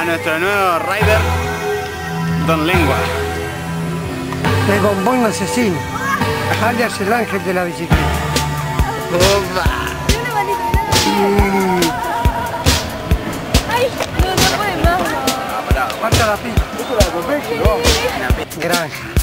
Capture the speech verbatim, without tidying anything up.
nuestro nuevo rider, Don Lengua. El bombón asesino, alias el ángel de la bicicleta. ¡Opa! Mm. Ay, no, no puede más. Falta la pipa. Granja.